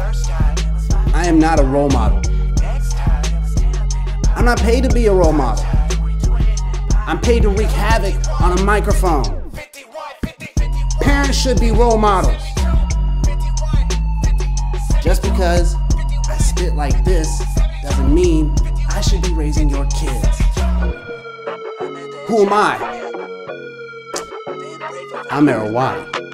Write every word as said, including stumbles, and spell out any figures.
I am not a role model. I'm not paid to be a role model. I'm paid to wreak havoc on a microphone. Parents should be role models. Just because I spit like this doesn't mean I should be raising your kids. Who am I? I'm Marawati.